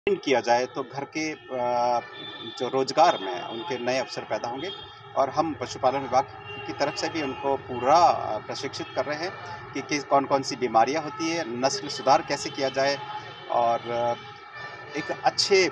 किया जाए तो घर के जो रोजगार में उनके नए अवसर पैदा होंगे और हम पशुपालन विभाग की तरफ से भी उनको पूरा प्रशिक्षित कर रहे हैं कि कौन कौन सी बीमारियां होती है, नस्ल सुधार कैसे किया जाए और एक अच्छे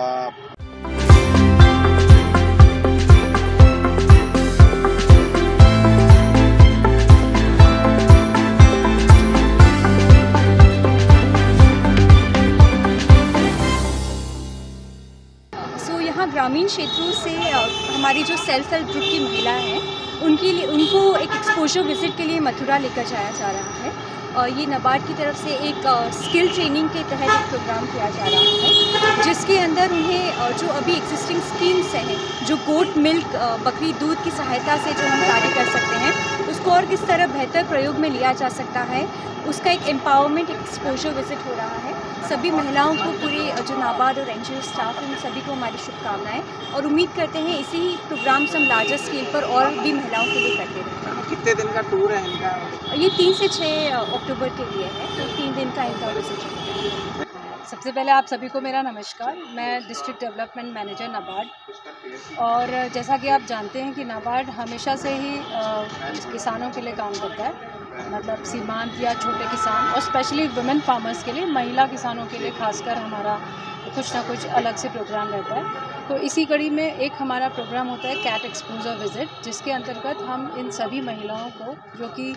यहाँ ग्रामीण क्षेत्रों से हमारी जो सेल्फ हेल्प ग्रुप की महिला हैं उनको एक एक्सपोजर विजिट के लिए मथुरा लेकर जाया जा रहा है। और ये नाबार्ड की तरफ से एक स्किल ट्रेनिंग के तहत एक प्रोग्राम किया जा रहा है, जिसके अंदर उन्हें जो अभी एग्जिस्टिंग स्कीम्स हैं, जो गोट मिल्क बकरी दूध की सहायता से जो हम कार्य कर सकते हैं, उसको और किस तरह बेहतर प्रयोग में लिया जा सकता है, उसका एक एम्पावरमेंट एक्सपोजर विजिट हो रहा है। सभी महिलाओं को, पूरे जो नाबार्ड और एनजीओ स्टाफ हैं, उन सभी को हमारी शुभकामनाएं और उम्मीद करते हैं इसी प्रोग्राम्स हम लार्जर स्केल पर और भी महिलाओं के लिए करते रहते हैं। कितने दिन का टूर है इनका? ये 3 से 6 अक्टूबर के लिए है, तो 3 दिन का इनका विजिट है। सबसे पहले आप सभी को मेरा नमस्कार। मैं डिस्ट्रिक्ट डेवलपमेंट मैनेजर नाबार्ड, और जैसा कि आप जानते हैं कि नाबार्ड हमेशा से ही किसानों के लिए काम करता है, मतलब सीमांत या छोटे किसान और स्पेशली वुमेन फार्मर्स के लिए, महिला किसानों के लिए खासकर हमारा कुछ ना कुछ अलग से प्रोग्राम रहता है। तो इसी कड़ी में एक हमारा प्रोग्राम होता है कैट एक्सपोजर विज़िट, जिसके अंतर्गत हम इन सभी महिलाओं को, जो कि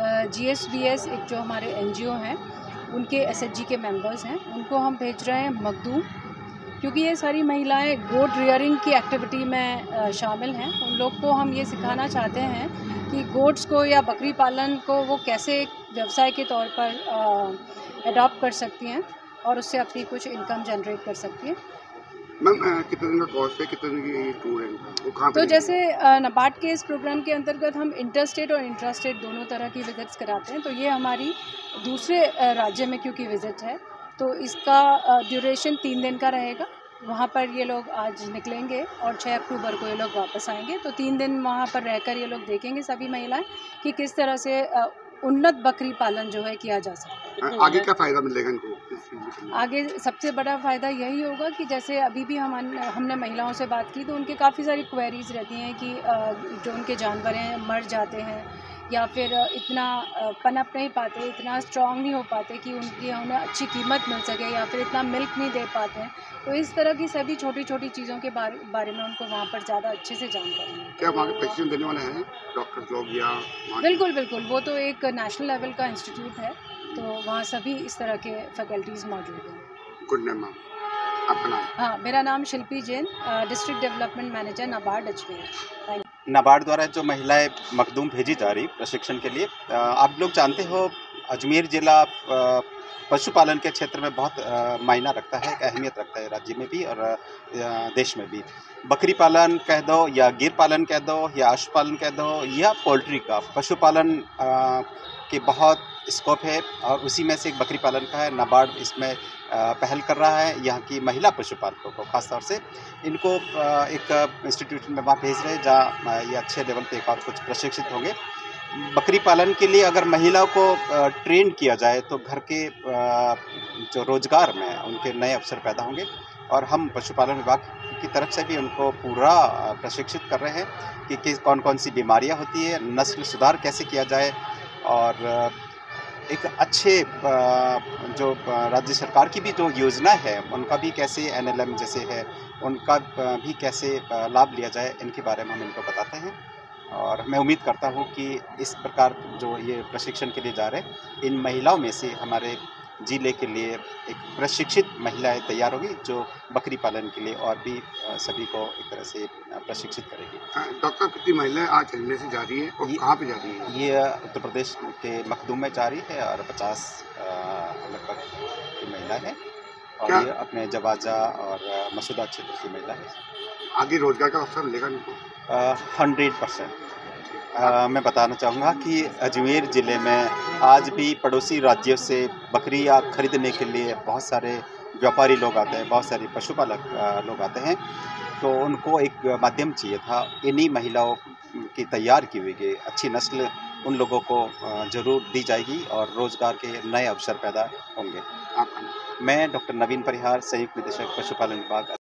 GSBS एक जो हमारे NGO हैं, उनके SHG के मेंबर्स हैं, उनको हम भेज रहे हैं मखदूम, क्योंकि ये सारी महिलाएं गोट रियरिंग की एक्टिविटी में शामिल हैं। उन लोग को हम ये सिखाना चाहते हैं कि गोट्स को या बकरी पालन को वो कैसे एक व्यवसाय के तौर पर अडॉप्ट कर सकती हैं और उससे अपनी कुछ इनकम जनरेट कर सकती हैं। मैम, कितने दिन का कोर्स है, कितने दिन की टूर है वो कहाँ पे? तो जैसे नाबार्ड के इस प्रोग्राम के अंतर्गत हम इंटरस्टेट और इंट्रास्टेट दोनों तरह की विजिट्स कराते हैं। तो ये हमारी दूसरे राज्य में क्योंकि विज़िट है, तो इसका ड्यूरेशन 3 दिन का रहेगा। वहाँ पर ये लोग आज निकलेंगे और 6 अक्टूबर को ये लोग वापस आएंगे। तो 3 दिन वहाँ पर रहकर ये लोग देखेंगे सभी महिलाएं कि किस तरह से उन्नत बकरी पालन जो है किया जा सकता है। आगे क्या फ़ायदा मिलेगा इनको? आगे सबसे बड़ा फ़ायदा यही होगा कि जैसे अभी भी हमने महिलाओं से बात की, तो उनके काफ़ी सारी क्वेरीज़ रहती हैं कि जो उनके जानवर हैं मर जाते हैं या फिर इतना पनप नहीं पाते, इतना स्ट्रॉन्ग नहीं हो पाते कि उन्हें अच्छी कीमत मिल सके, या फिर इतना मिल्क नहीं दे पाते हैं। तो इस तरह की सभी छोटी छोटी चीज़ों के बारे में उनको वहाँ पर ज़्यादा अच्छे से जानकारी है। क्या वहाँ के प्रशिक्षण देने वाले हैं डॉक्टर लोग या? बिल्कुल बिल्कुल, वो तो एक नेशनल लेवल का इंस्टीट्यूट है, तो वहाँ सभी इस तरह के फैकल्टीज़ मौजूद हैं। गुड नेम मैम, आपका नाम? हाँ, मेरा नाम Shilpi Jain, district development manager NABARD Ajmer. Thank you. NABARD द्वारा जो महिलाएं मखदूम भेजी जा रही प्रशिक्षण के लिए, आप लोग जानते हो अजमेर ज़िला पशुपालन के क्षेत्र में बहुत मायना रखता है, अहमियत रखता है राज्य में भी और देश में भी। बकरी पालन कह दो या गिर पालन कह दो या पशु पालन कह दो या पोल्ट्री का, पशुपालन के बहुत स्कोप है और उसी में से एक बकरी पालन का है। नाबार्ड इसमें पहल कर रहा है। यहाँ की महिला पशुपालकों को खास तौर से इनको एक इंस्टीट्यूट में वहाँ भेज रहे हैं जहाँ ये अच्छे लेवल पे एक और कुछ प्रशिक्षित होंगे। बकरी पालन के लिए अगर महिलाओं को ट्रेन किया जाए तो घर के जो रोजगार में उनके नए अवसर पैदा होंगे और हम पशुपालन विभाग की तरफ से भी उनको पूरा प्रशिक्षित कर रहे हैं कि कौन कौन सी बीमारियां होती है, नस्ल सुधार कैसे किया जाए और एक अच्छे जो राज्य सरकार की भी जो योजना है उनका भी कैसे NLM जैसे है उनका भी कैसे लाभ लिया जाए, इनके बारे में हम इनको बताते हैं। और मैं उम्मीद करता हूं कि इस प्रकार जो ये प्रशिक्षण के लिए जा रहे हैं, इन महिलाओं में से हमारे जिले के लिए एक प्रशिक्षित महिलाएं तैयार होगी जो बकरी पालन के लिए और भी सभी को एक तरह से प्रशिक्षित करेगी। डॉक्टर, कितनी महिलाएं आज अजमेर से जा रही है और कहाँ पे जा रही है? ये उत्तर प्रदेश के मखदूम में जा रही है और 50 लगभग की महिला है और ये अपने जवाजा और मसूदा क्षेत्र की महिला है। आगे रोजगार का अवसर मिलेगा इनको? 100%। मैं बताना चाहूँगा कि अजमेर ज़िले में आज भी पड़ोसी राज्यों से बकरियाँ खरीदने के लिए बहुत सारे व्यापारी लोग आते हैं, बहुत सारे पशुपालक लोग आते हैं, तो उनको एक माध्यम चाहिए था। इन्हीं महिलाओं की तैयार की हुई गई अच्छी नस्ल उन लोगों को ज़रूर दी जाएगी और रोज़गार के नए अवसर पैदा होंगे। आपका मैं डॉक्टर नवीन परिहार, संयुक्त निदेशक पशुपालन विभाग।